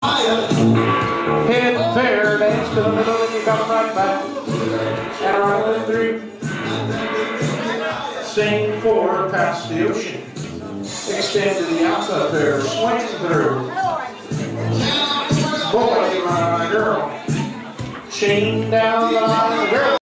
Head fair, dance to the middle, and you come right back. And rolling through. Sing forward past the ocean. Extend to the outside there, swing through. Boy, my girl. Chain down the line, girl.